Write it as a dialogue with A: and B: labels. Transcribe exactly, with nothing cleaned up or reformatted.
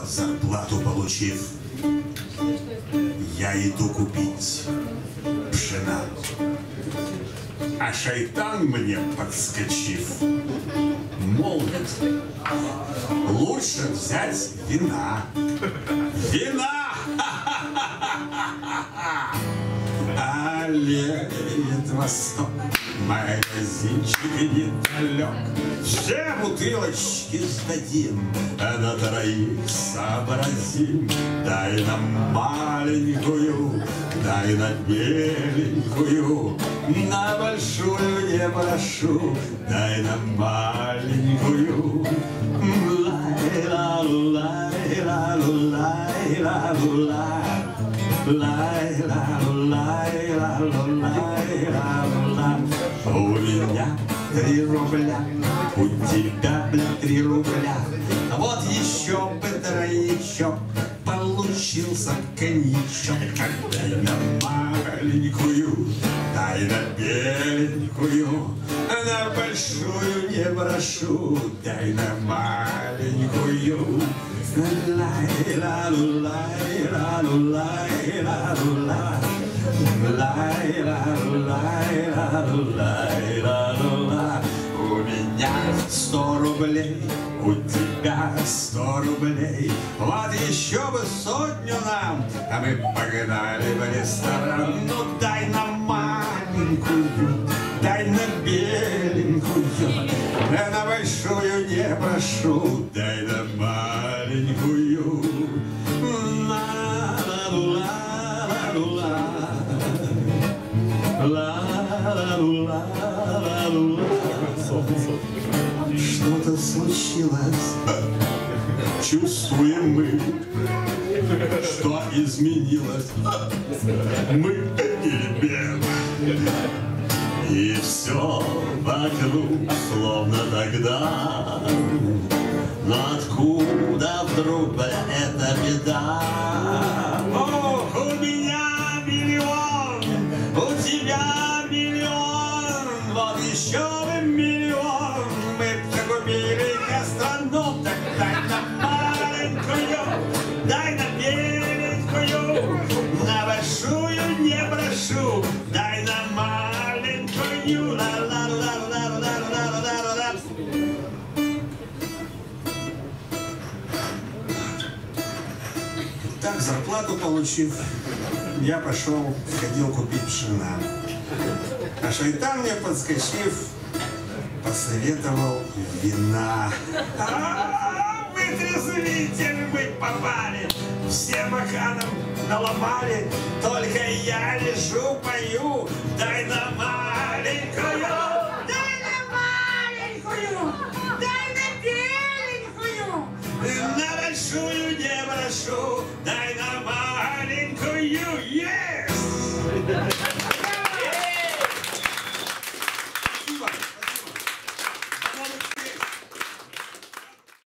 A: Зарплату получив, я иду купить пшена. А шайтан мне, подскочив, молвит: лучше взять вина. Вина! А леет восток, магазинчик недалек. Все бутылочки сдадим, на троих сообразим. Дай нам маленькую, дай на беленькую, на большую не прошу, дай нам маленькую. Лай-ла-лай-ла-лай-ла-лай. Лай-ла-лай-ла-лай-ла-лай. У меня три рубля, у тебя, бля, три рубля. Вот еще бы троечок, получился коньячок. Дай нам маленькую, дай на беленькую, на большую не прошу, дай на маленькую. Лай-ла-лай-ла-лай-ла-лай. Лай-ла-лай-ла-лай-ла-лай. У меня сто рублей, у тебя сто рублей. Вот еще бы сотню нам, а мы погнали в ресторан. Ну дай нам маленькую, дай на беленькую, на большую не прошу, дай на маленькую. Что-то случилось, чувствуем мы, что изменилось, мы или без. И все вокруг словно тогда. Но откуда вдруг, бля, эта беда? Ох, у меня миллион, у тебя миллион, вот еще бы миллион. Мы купили гастроном, так дай нам маленькую, дай на беленькую, на большую не прошу, дай нам маленькую. Ла-ла-ла-ла-ла-ла-ла-ла-ла. Так, зарплату получив, я пошел, сходил купить пшена. А шайтан мне, подскочив, посоветовал вина. А, вытрезвитель мы попали, все бокалом наломали, только я лежу, пою, дай нам маленькую.